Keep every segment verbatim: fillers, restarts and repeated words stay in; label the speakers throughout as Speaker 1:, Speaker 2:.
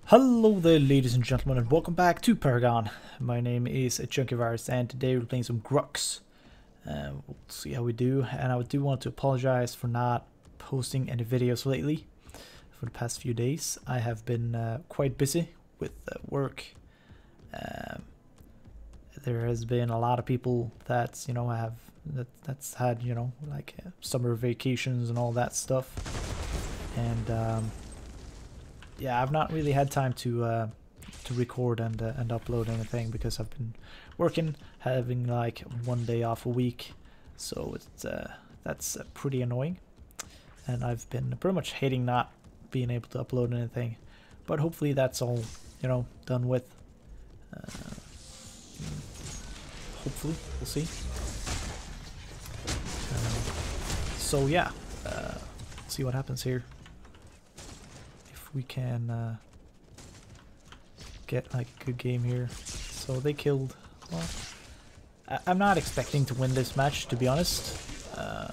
Speaker 1: Hello there, ladies and gentlemen, and welcome back to Paragon. My name is Chunkyvirus, and today we're playing some Grux. Uh, we'll see how we do, and I do want to apologize for not posting any videos lately. For the past few days, I have been uh, quite busy with uh, work. Um, there has been a lot of people that you know have that that's had you know like uh, summer vacations and all that stuff, and. Um, Yeah, I've not really had time to uh, to record and uh, and upload anything because I've been working, having like one day off a week, so it's uh, that's uh, pretty annoying. And I've been pretty much hating not being able to upload anything, but hopefully that's all you know done with. Uh, hopefully, we'll see. Um, so yeah, uh, let's see what happens here. We can uh, get like a good game here. So they killed. Well, I I'm not expecting to win this match, to be honest. Uh,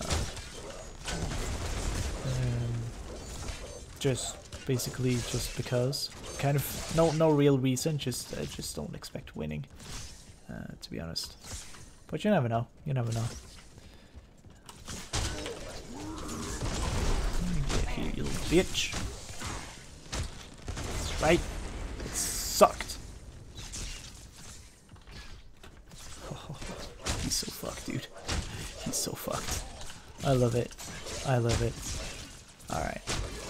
Speaker 1: um, just basically just because, kind of no no real reason. Just I just don't expect winning, uh, to be honest. But you never know. You never know. Get here, you little bitch. Right? It sucked. Oh, he's so fucked, dude. He's so fucked. I love it. I love it. Alright.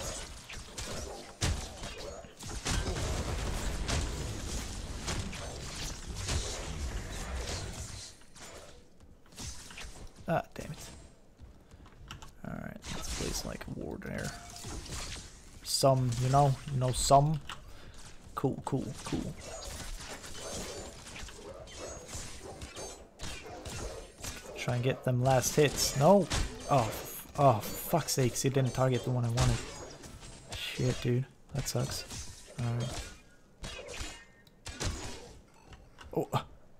Speaker 1: Ah, damn it. Alright, let's place like a ward there. Some, you know, you know, some. Cool, cool, cool. Try and get them last hits. No! Oh, oh, for fuck's sakes, he didn't target the one I wanted. Shit, dude. That sucks. Alright. Oh!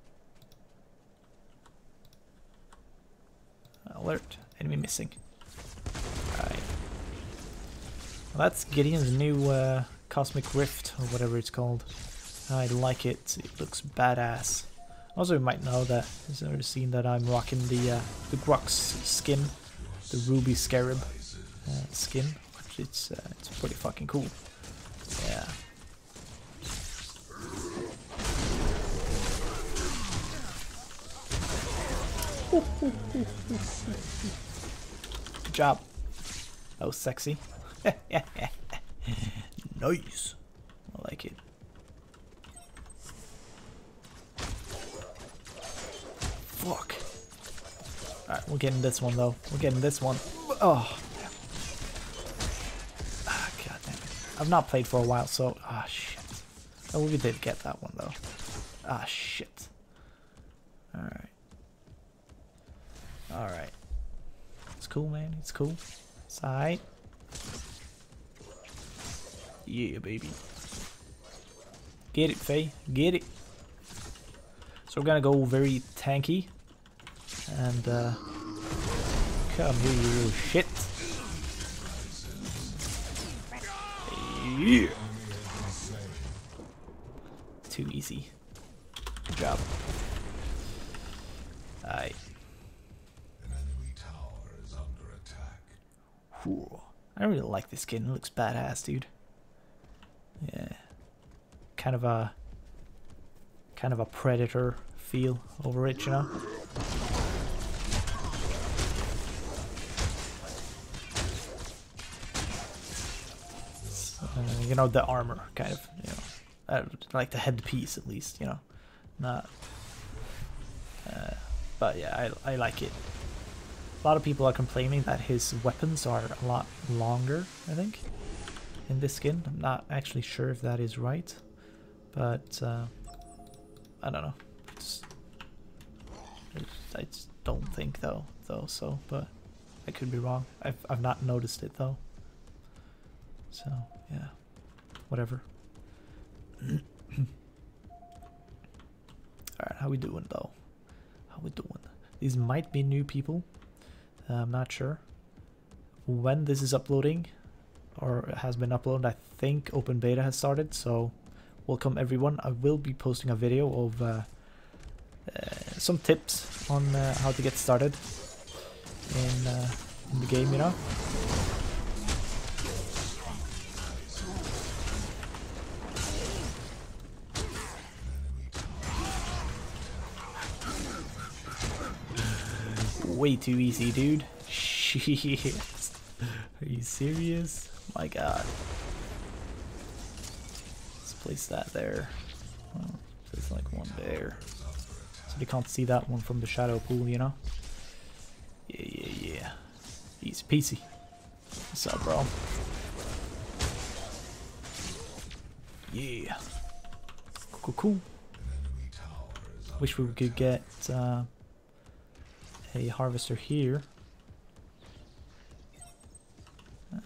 Speaker 1: Alert. Enemy missing. Alright. Well, that's Gideon's new, uh, Cosmic Rift, or whatever it's called. I like it. It looks badass. Also, you might know that, you've already seen that I'm rocking the uh, the Grux skin, the Ruby Scarab uh, skin. It's uh, it's pretty fucking cool. Yeah. Good job. That was sexy. Nice. I like it. Fuck. Alright, we're getting this one though. We're getting this one. Oh. Ah, god damn it. I've not played for a while, so ah shit. Oh, we did get that one though. Ah shit. Alright. Alright. It's cool, man. It's cool. It's alright. Yeah, baby. Get it, Faye. Get it. So we're gonna go very tanky. And, uh... come here, you little shit. Yeah. Too easy. Good job. Alright.
Speaker 2: An enemy tower is under attack.
Speaker 1: Whew. I really like this skin. It looks badass, dude. Yeah, kind of a kind of a Predator feel over it, you know. Uh, you know, the armor, kind of, you know, uh, like the headpiece at least, you know, not. Uh, but yeah, I I like it. A lot of people are complaining that his weapons are a lot longer, I think, in this skin. I'm not actually sure if that is right, but uh, I don't know. It's, I just don't think though, though. So, but I could be wrong. I've I've not noticed it though. So yeah, whatever. All right, how we doing though? How we doing? These might be new people. Uh, I'm not sure when this is uploading. or has been uploaded. I think open beta has started, so welcome everyone. I will be posting a video of uh, uh, some tips on uh, how to get started in, uh, in the game, you know. Way too easy, dude. Shit. Are you serious? My god. Let's place that there. Oh, there's like one there. So they can't see that one from the shadow pool, you know? Yeah, yeah, yeah. Easy peasy. What's up, bro? Yeah. Cool, cool. Wish we could get uh, a harvester here. Uh,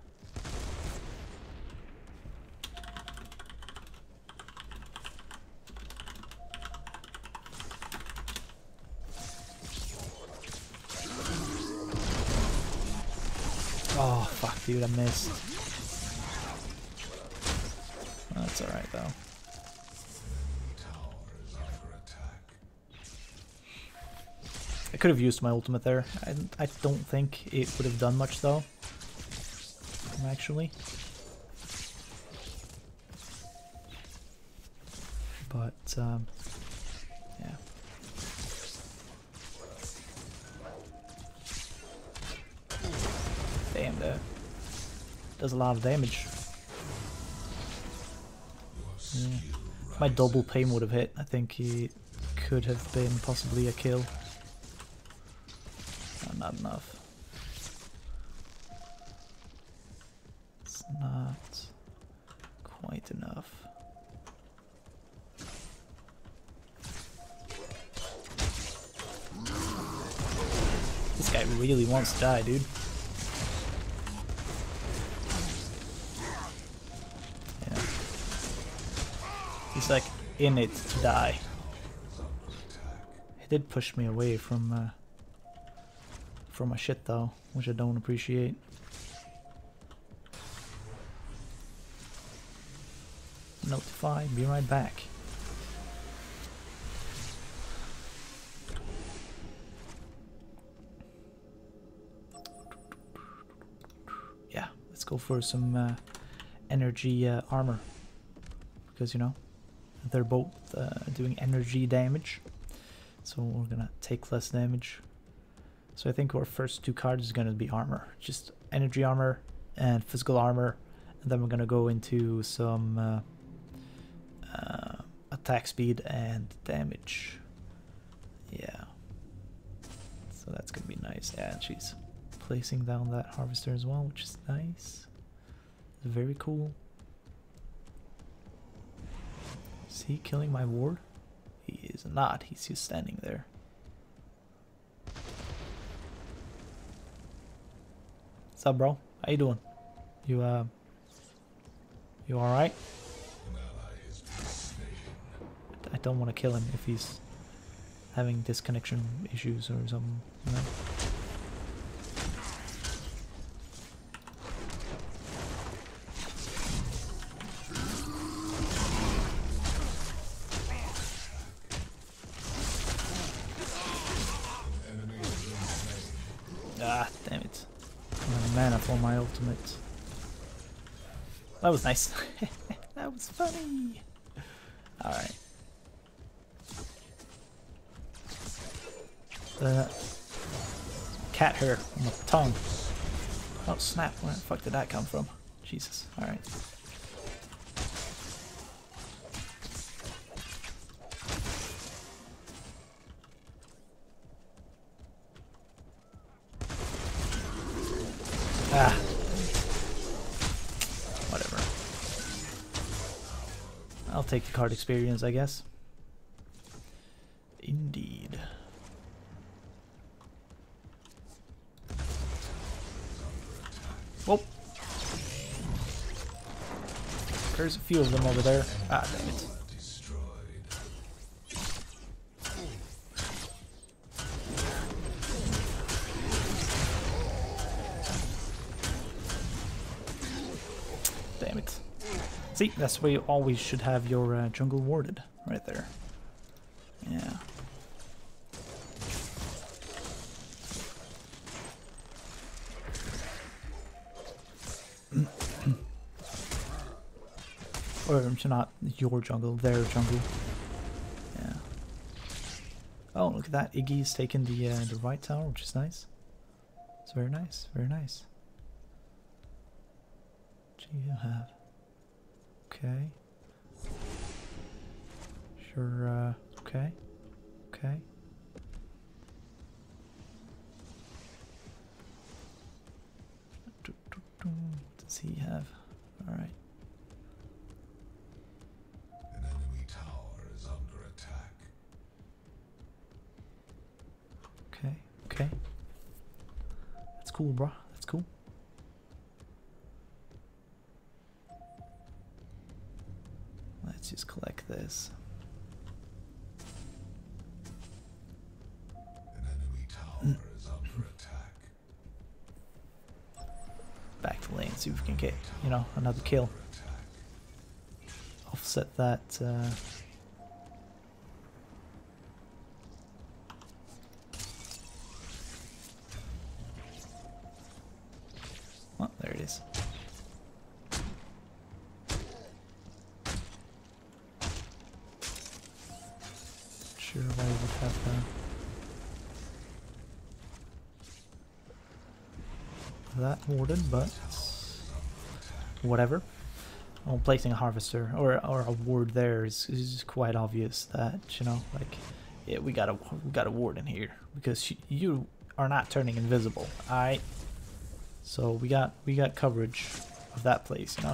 Speaker 1: oh fuck, dude, I missed. That's alright though. I could have used my ultimate there. I, I don't think it would have done much though, actually. But, um, yeah. Damn, that does a lot of damage. Yeah. If my double pain would have hit, I think it could have been possibly a kill. Not enough. It's not quite enough. This guy really wants to die, dude. Yeah. He's like in it to die. He did push me away from uh, from my shit though, which I don't appreciate. Notify, be right back. Yeah, let's go for some uh, energy uh, armor, because you know they're both uh, doing energy damage, so we're gonna take less damage. So I think our first two cards is going to be armor. Just energy armor and physical armor. And then we're going to go into some uh, uh, attack speed and damage. Yeah. So that's going to be nice. Yeah, and she's placing down that harvester as well, which is nice. Very cool. Is he killing my ward? He is not. He's just standing there. What's up, bro? How you doing? You uh, you all right? I don't want to kill him if he's having disconnection issues or something. You know? Ah, damn it. Mana for my ultimate. That was nice. That was funny. Alright. The cat hair on my tongue. Oh snap, where the fuck did that come from? Jesus. Alright. Ah. Whatever. I'll take the card experience, I guess. Indeed. Whoa. There's a few of them over there. Ah, damn it. Damn it. See, that's where you always should have your uh, jungle warded. Right there. Yeah. Or not your jungle, their jungle. Yeah. Oh, look at that. Iggy's taking the uh, the right tower, which is nice. It's very nice, very nice. What do you have? Okay. Sure, uh, okay. Okay. What does he have? Alright.
Speaker 2: An enemy tower is under attack.
Speaker 1: Okay, okay. That's cool, bro. That's cool. Let's just collect this.
Speaker 2: An enemy tower is under attack.
Speaker 1: Back to lane, see if we can get, you know, another kill. Offset that. Uh, oh, there it is. Sure, why would have uh, that warded, but whatever. Well, placing a harvester or or a ward there is, is quite obvious that, you know, like, yeah, we got a we got a ward in here because you are not turning invisible. All right, so we got we got coverage of that place, you know.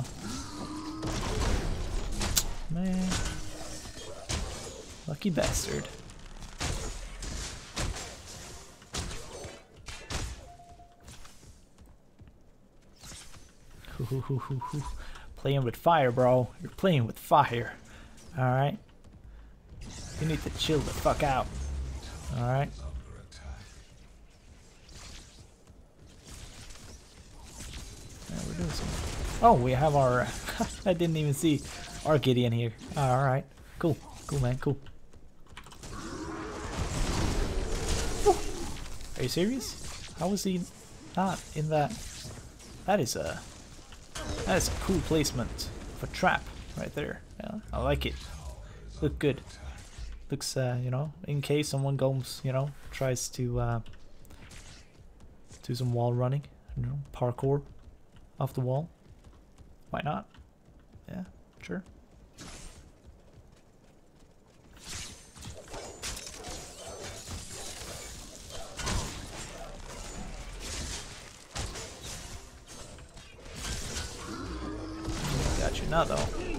Speaker 1: Man, lucky bastard. Playing with fire, bro. You're playing with fire. Alright? You need to chill the fuck out. Alright? Yeah, we're doing some. Oh, we have our. I didn't even see our Gideon here. Alright. Cool. Cool, man. Cool. Woo. Are you serious? How was he not in that? That is a. That is a cool placement of a trap right there. Yeah, I like it. Look good. Looks, uh, you know, in case someone goes, you know, tries to uh, do some wall running, you know, parkour off the wall. Why not? Yeah, sure. Got you now, though.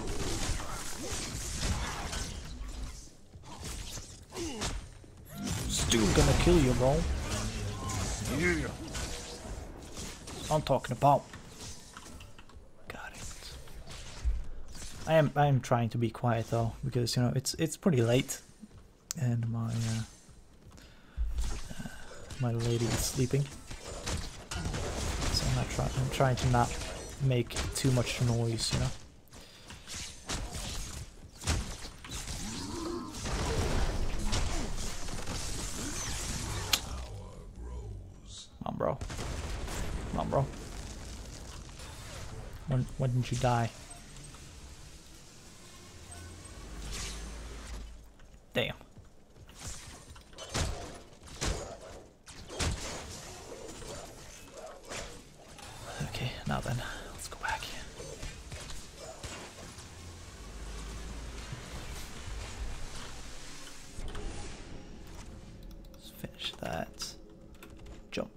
Speaker 1: Still gonna kill you, bro. Yeah. I'm talking about. Got it. I am. I am trying to be quiet though, because you know it's it's pretty late, and my uh, uh, my lady is sleeping. So I'm not trying. I'm trying to not make too much noise, you know. Come on, bro. Come on, bro. When when did you die? Damn. Okay, now then, let's go back. Let's finish that. Jump.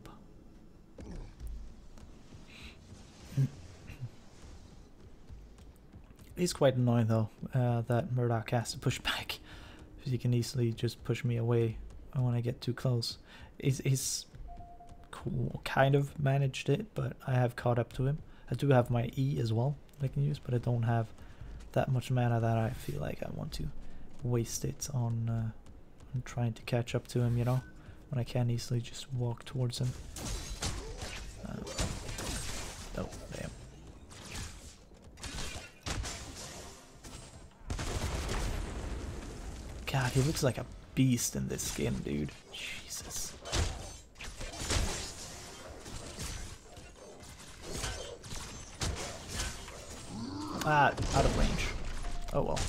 Speaker 1: It's quite annoying though, uh, that Murdoch has to push back. Because he can easily just push me away when I get too close. He's, he's cool, kind of managed it, but I have caught up to him. I do have my E as well I can use, but I don't have that much mana that I feel like I want to waste it on, uh, on trying to catch up to him, you know? When I can easily just walk towards him. Uh, oh, damn. God, he looks like a beast in this skin, dude. Jesus. Ah, out of range. Oh well.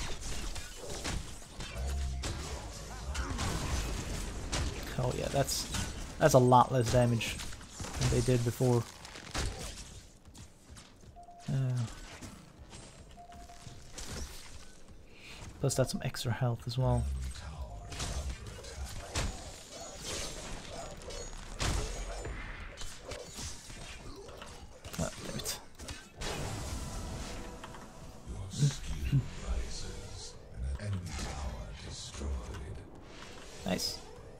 Speaker 1: Oh yeah, that's that's a lot less damage than they did before. Uh, plus that's some extra health as well. Oh, damn it. Nice.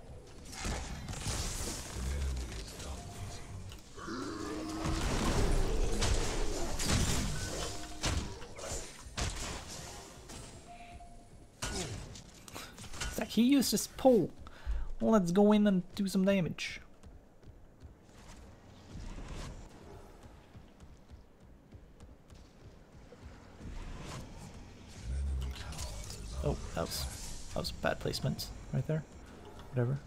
Speaker 1: It's like he used his pole. Let's go in and do some damage. Oh, that was that was bad placement right there. Whatever.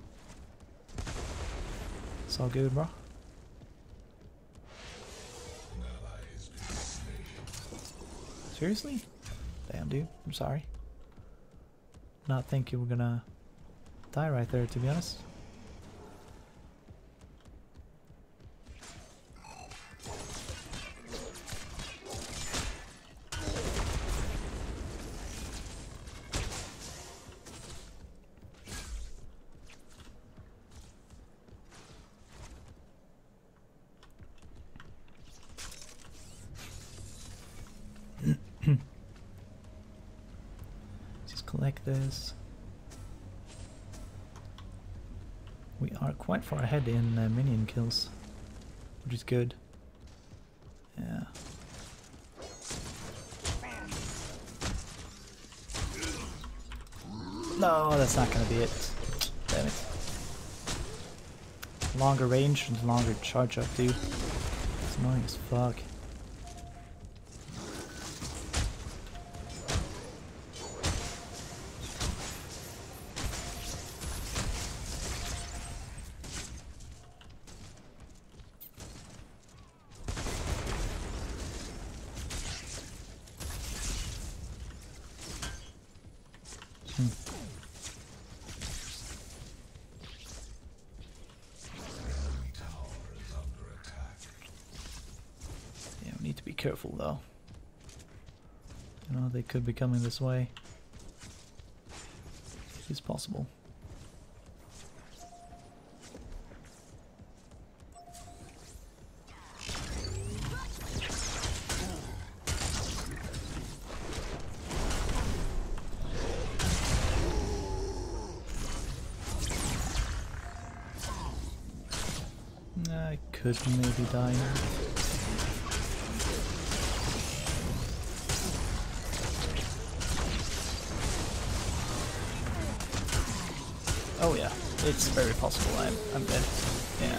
Speaker 1: It's all good, bro. Seriously? Damn, dude. I'm sorry. Not think you were gonna die right there, to be honest. Collect this. We are quite far ahead in uh, minion kills, which is good. Yeah. No, that's not gonna be it. Damn it. Longer range and longer charge up, dude. It's annoying as fuck. Hmm. Yeah, we need to be careful though. You know, they could be coming this way. It's possible. I could maybe die now. Oh yeah, it's very possible I'm, I'm dead. Yeah.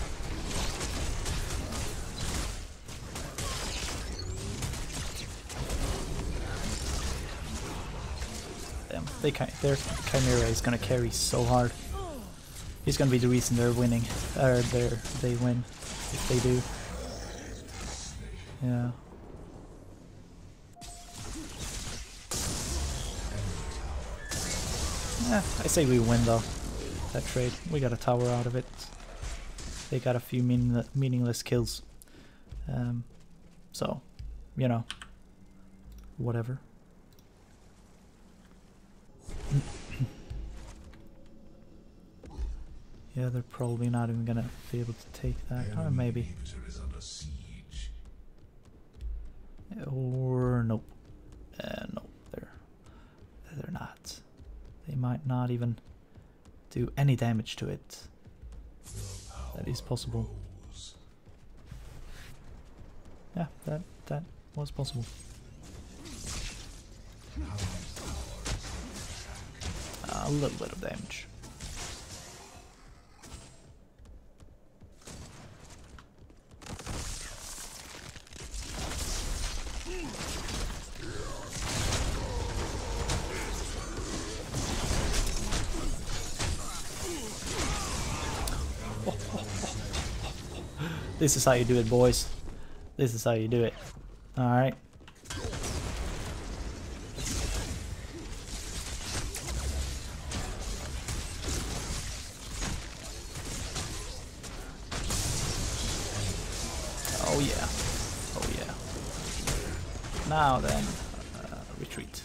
Speaker 1: Damn, they can't, their Chimera is gonna carry so hard. He's gonna be the reason they're winning, or they're, they win, if they do. Yeah. Yeah, I say we win though, that trade. We got a tower out of it. They got a few meaning meaningless kills. Um, so, you know, whatever. Yeah, they're probably not even gonna be able to take that, or maybe. Or nope. Uh, no, they're they're not. They might not even do any damage to it. That is possible. Yeah, that that was possible. Uh, a little bit of damage. This is how you do it, boys. This is how you do it. Alright. Oh yeah. Oh yeah. Now then, uh, retreat.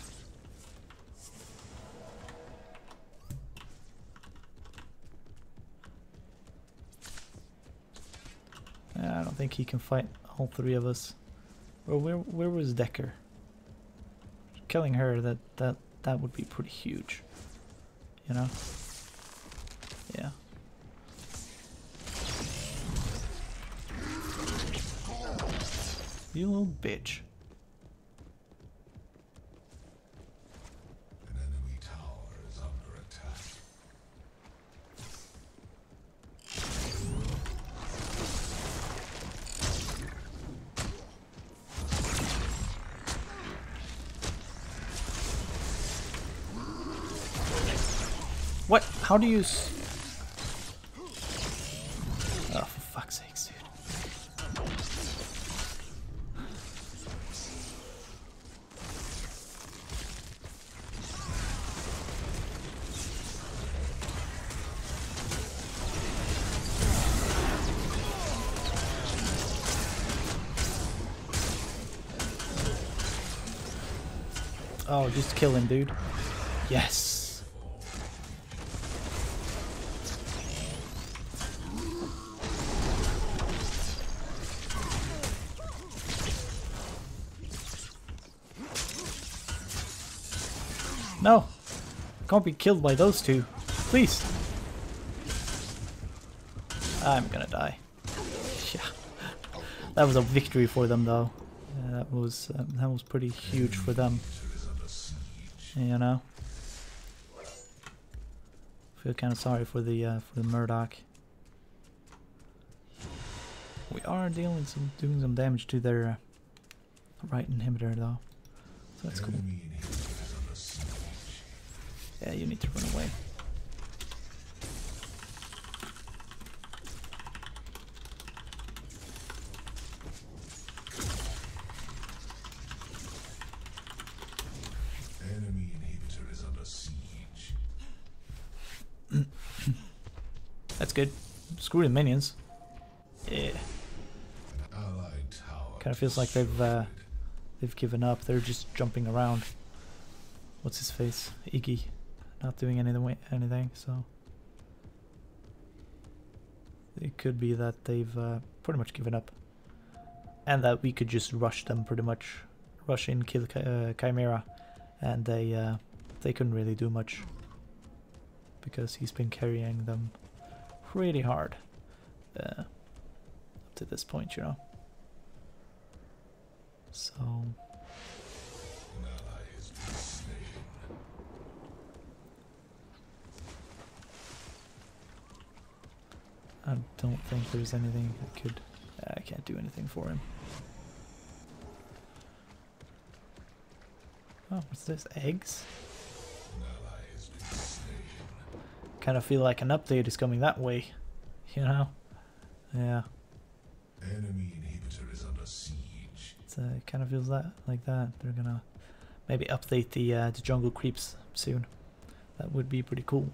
Speaker 1: I don't think he can fight all three of us. Well, where where was Decker? Killing her, that that that would be pretty huge. You know? Yeah. You little bitch.
Speaker 2: An enemy tower is under attack.
Speaker 1: What? How do you s- Oh, for fuck's sakes, dude. Oh, just kill him, dude. Yes. No. Can't be killed by those two. Please. I'm gonna die. Yeah. That was a victory for them, though. Yeah, that was um, that was pretty huge for them. You know. Feel kind of sorry for the uh, for the Murdoch. We are dealing some doing some damage to their uh, right inhibitor, though. So that's cool. Yeah, you need to run away.
Speaker 2: Enemy inhibitor is under siege.
Speaker 1: That's good. Screw the minions. Yeah.
Speaker 2: An allied tower.
Speaker 1: Kind of feels like they've uh, they've given up. They're just jumping around. What's his face? Iggy. Not doing anything. Anything. So it could be that they've uh, pretty much given up, and that we could just rush them. Pretty much, rush in, kill Ch uh, Chimera, and they uh, they couldn't really do much because he's been carrying them pretty hard uh, up to this point, you know. So
Speaker 2: An ally has been slain.
Speaker 1: I don't think there's anything I could. I can't do anything for him. Oh, what's this? Eggs?
Speaker 2: An ally has been slain.
Speaker 1: Kind of feel like an update is coming that way, you know? Yeah,
Speaker 2: Enemy inhibitor is under siege.
Speaker 1: it's, uh, it kind of feels that like that. They're gonna maybe update the uh, the jungle creeps soon. That would be pretty cool.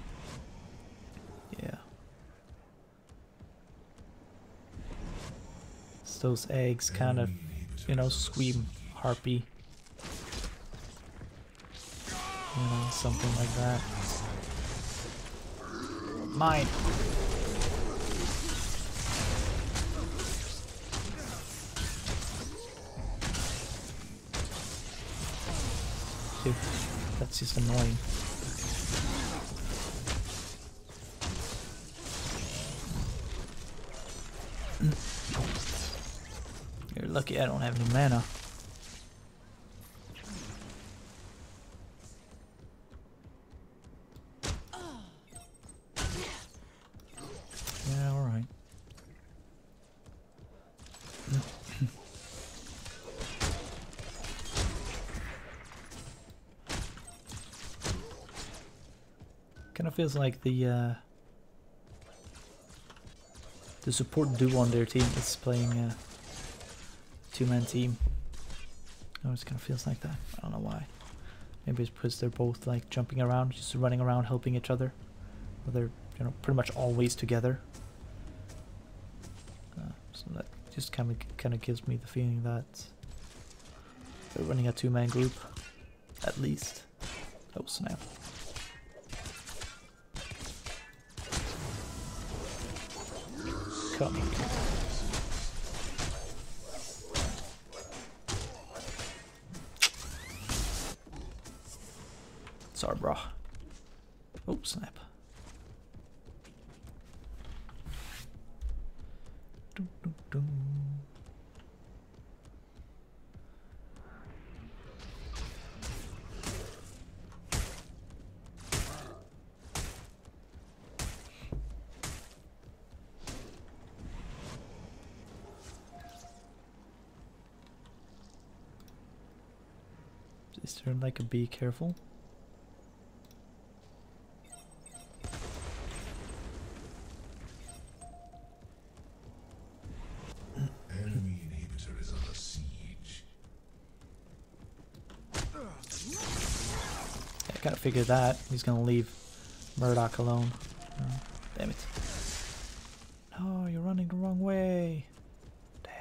Speaker 1: Yeah. It's those eggs kind of,
Speaker 2: Enemy inhibitor
Speaker 1: you know,
Speaker 2: is under
Speaker 1: scream
Speaker 2: siege.
Speaker 1: harpy. You know, something like that. Mine. Dude, that's just annoying. You're lucky I don't have any mana. Yeah, alright. Kind of feels like the uh, the the support duo on their team is playing a two-man team. It always kind of feels like that. I don't know why. Maybe it's because they're both like jumping around, just running around, helping each other. Or they're, you know, pretty much always together. Uh, so that just kind of kind of gives me the feeling that they're running a two-man group, at least. Oh snap! Coming. Sorry, bro. Oh snap! Dun, dun, dun. Is there like a be careful?
Speaker 2: Enemy inhibitor is under siege.
Speaker 1: I gotta figure that. He's gonna leave Murdoch alone. Oh, damn it. No, you're running the wrong way. Damn.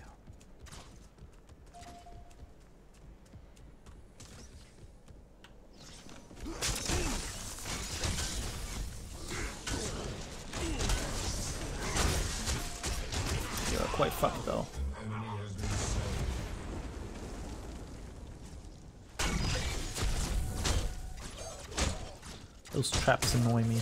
Speaker 1: You're quite fucked though.
Speaker 2: An enemy has been slain.
Speaker 1: Those traps annoy me.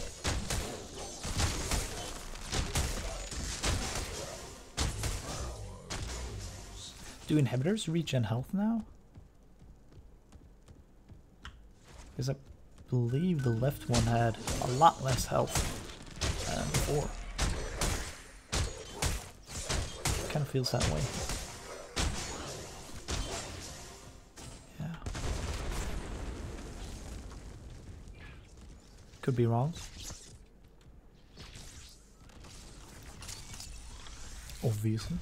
Speaker 1: Do inhibitors regen health now? Because I believe the left one had a lot less health than before. Kind of feels that way. Yeah. Could be wrong. Obviously.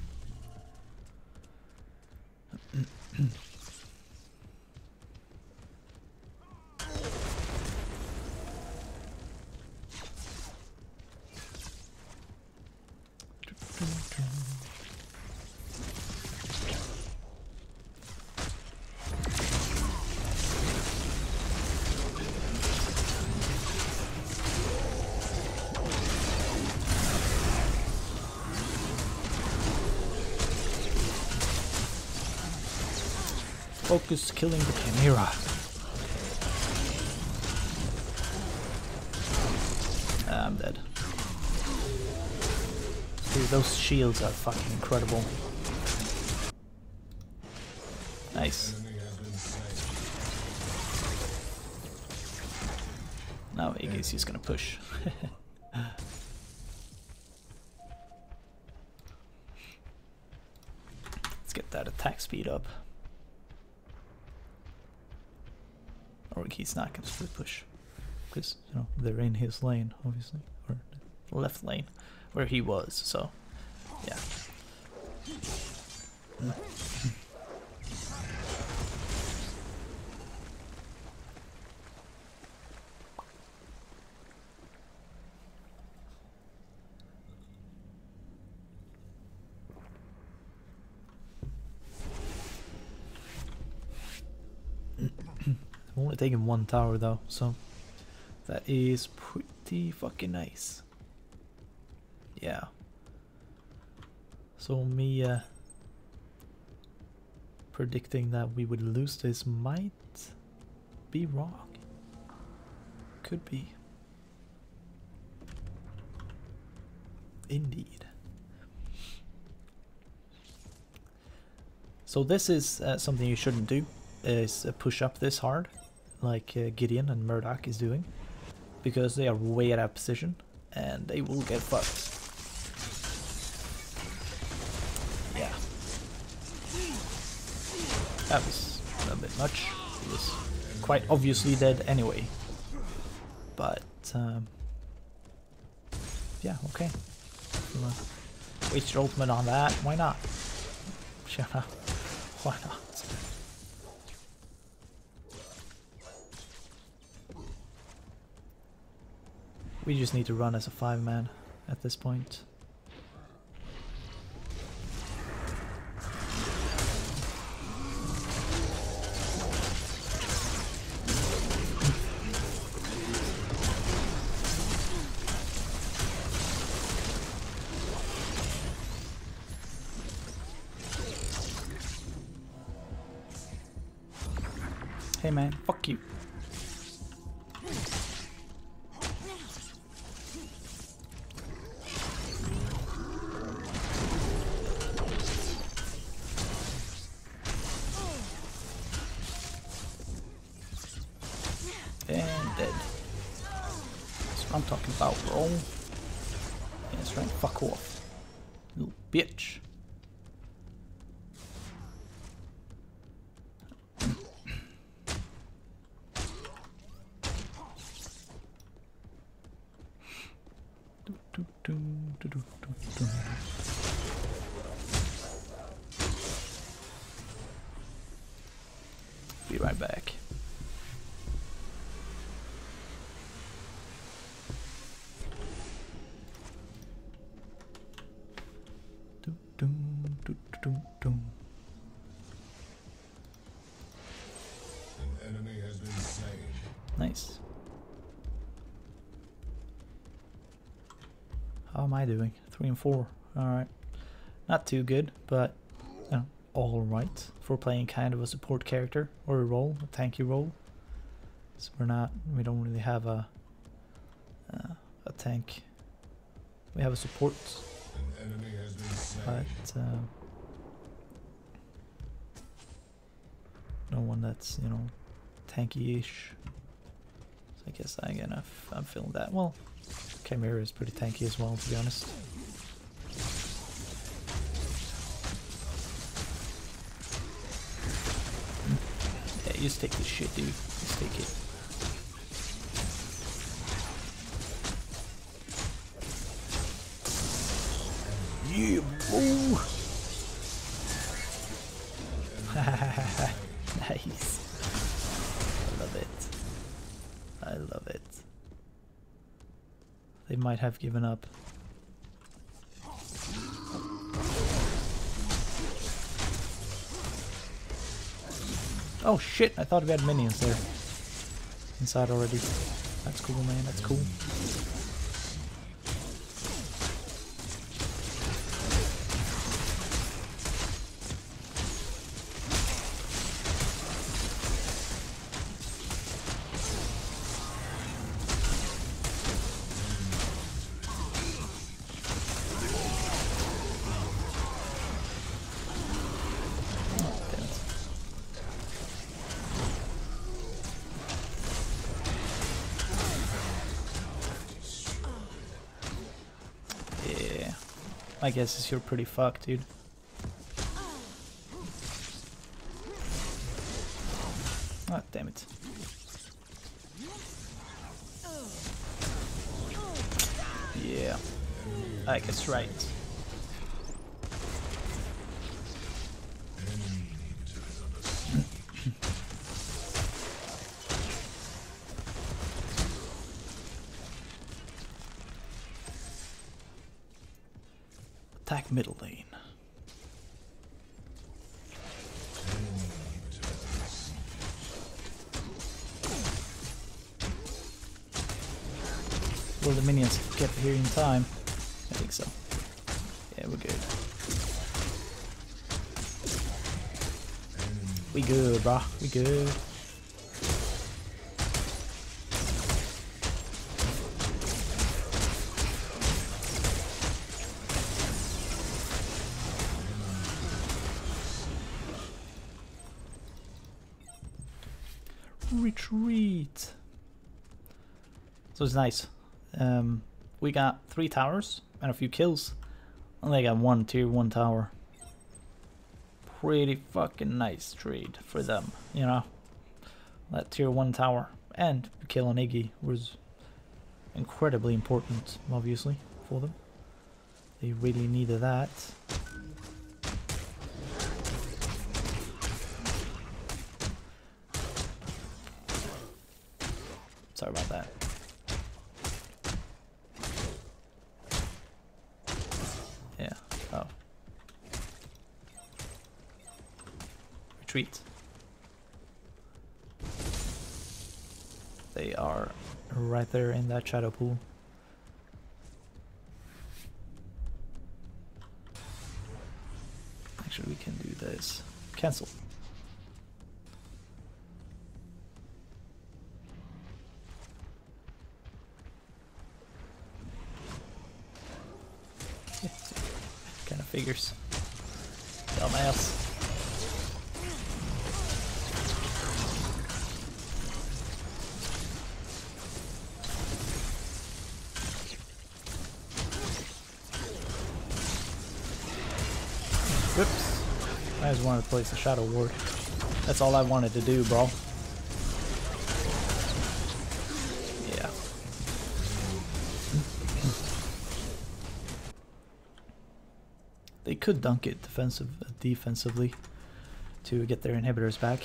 Speaker 1: Focus killing the Chimera. Ah, I'm dead. Dude, those shields are fucking incredible. Nice.
Speaker 2: Enemy has been slain.
Speaker 1: Now Iggy's just gonna push. Let's get that attack speed up. Or he's not gonna split push. Because, you know, they're in his lane, obviously. Or left lane, where he was, so yeah. I'm only taking one tower though, so that is pretty fucking nice. Yeah. So me uh, predicting that we would lose this might be wrong. Could be. Indeed. So this is uh, something you shouldn't do, is uh, push up this hard, like uh, Gideon and Murdoch is doing, because they are way out of position, and they will get fucked. Yeah. That was a bit much. He was quite obviously dead anyway. But, um, yeah, okay. We'll, uh, Waste your ultimate on that. Why not? Shut up. Why not? We just need to run as a five man at this point. Hey man, fuck you. And dead. That's what I'm talking about, bro. Yeah, that's right, fuck off. Little bitch. Be right back.
Speaker 2: An enemy has been slain.
Speaker 1: Nice. How am I doing? Three and four. Alright. Not too good, but you know, alright for playing kind of a support character or a role, a tanky role. So we're not, we don't really have a uh, a tank. We have a support,
Speaker 2: An enemy has been slain.
Speaker 1: but uh, no one that's, you know, tanky-ish. So I guess I again if I'm feeling that. Well, Chimera is pretty tanky as well, to be honest. Yeah, just take this shit, dude. Just take it. Yeah, bro! Nice. I love it. I love it. They might have given up. Oh shit, I thought we had minions there. Inside already. That's cool, man, that's cool. My guess is you're pretty fucked, dude. Ah, damn it. Yeah, I guess right. Attack middle lane. Will the minions get here in time? I think so. Yeah, we're good. We good, brah. We good. Retreat. So it's nice. Um, we got three towers and a few kills, and they got one tier one tower. Pretty fucking nice trade for them, you know. That tier one tower and killing Iggy was incredibly important, obviously, for them. They really needed that. Sorry about that. Yeah. Oh. Retreat. They are right there in that shadow pool. Actually, we can do this. Cancel. Kind of figures. Dumbass. Whoops. I just wanted to place a Shadow Ward. That's all I wanted to do, bro. Yeah. They could dunk it defensive, defensively to get their inhibitors back.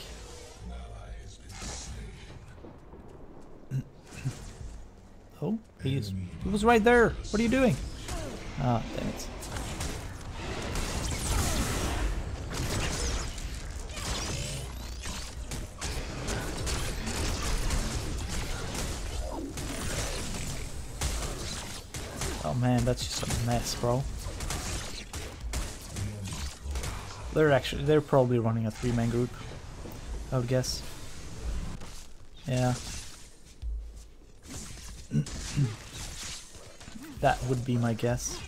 Speaker 1: Oh, he's, he was right there. What are you doing? Ah, damn it. Oh man, that's just a mess, bro. They're actually, they're probably running a three-man group, I would guess. Yeah. That would be my guess.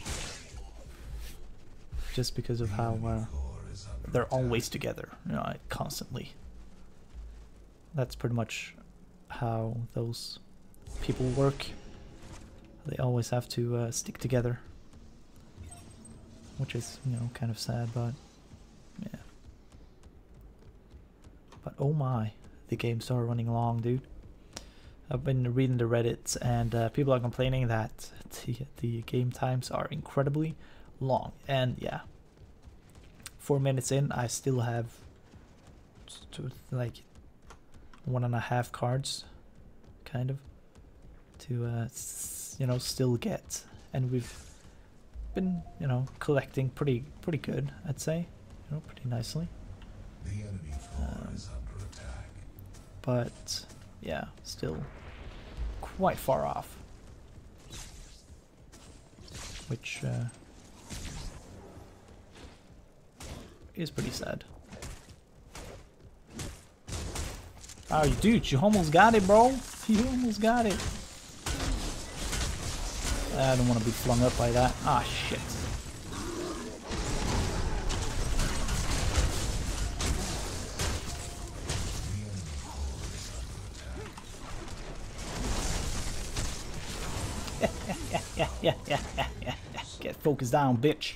Speaker 1: Just because of how uh, they're always together, you know, constantly. That's pretty much how those people work. They always have to uh, stick together, which is, you know, kind of sad, but yeah. But oh my, the game started running long, dude. I've been reading the Reddits, and uh, people are complaining that the, the game times are incredibly long. And yeah, four minutes in, I still have to, like one and a half cards, kind of, to uh, you know, still get. And we've been, you know, collecting pretty pretty good, I'd say, you know, pretty nicely.
Speaker 2: The enemy floor um, is under attack.
Speaker 1: But yeah, still quite far off, which uh, is pretty sad. Oh, dude, you almost got it, bro. You almost got it. I don't want to be flung up by that. Ah, shit. yeah, yeah, yeah, yeah, yeah, yeah. Get focused down, bitch.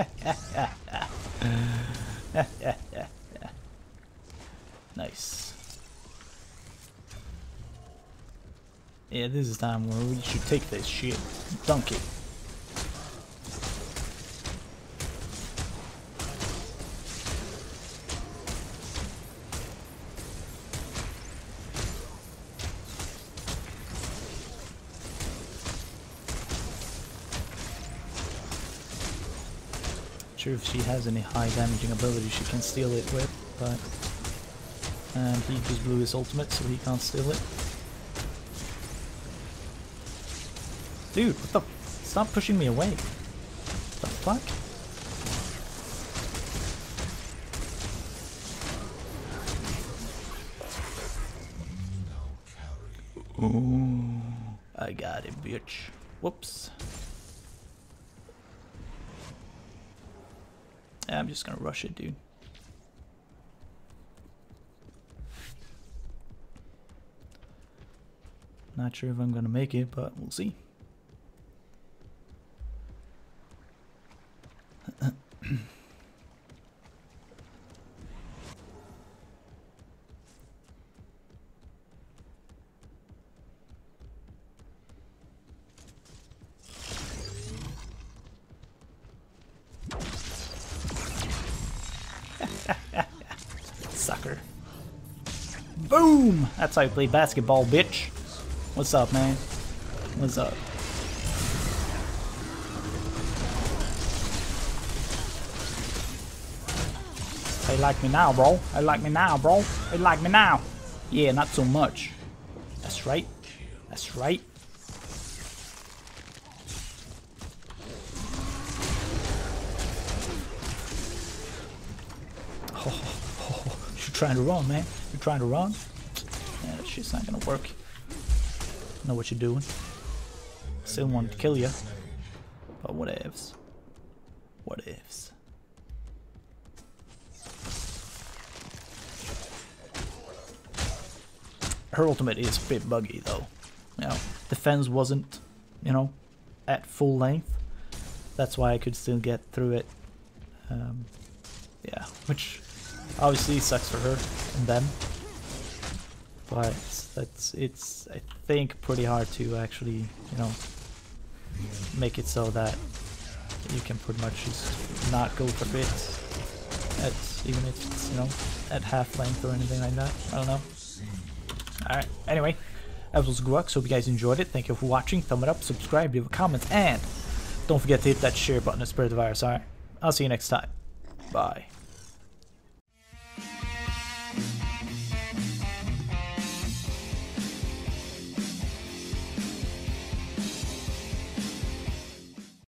Speaker 1: Nice. Yeah, this is time where we should take this shit, dunk it. Sure, if she has any high damaging ability she can steal it with, but and he just blew his ultimate, so he can't steal it. Dude, what the? Stop pushing me away. What the fuck? Ooh, I got it, bitch. Whoops. Yeah, I'm just gonna rush it, dude. Not sure if I'm gonna make it, but we'll see. Boom! That's how you play basketball, bitch. What's up, man? What's up? They like me now, bro. They like me now, bro. They like me now. Yeah, not so much. That's right. That's right. Oh, oh, oh. You're trying to run, man. You're trying to run? Yeah, that shit's not gonna work. Know what you're doing. Still wanted to kill you. But what ifs? What ifs? Her ultimate is a bit buggy though. You know, defense wasn't, you know, at full length. That's why I could still get through it. Um, yeah, which obviously sucks for her and them. But that's it's I think pretty hard to actually, you know, make it so that you can pretty much just not go for it at even if it's, you know, at half length or anything like that. I don't know. Alright, anyway, that was Grux. Hope you guys enjoyed it. Thank you for watching. Thumb it up, subscribe, leave a comment, and don't forget to hit that share button to spread the virus. Alright, I'll see you next time. Bye.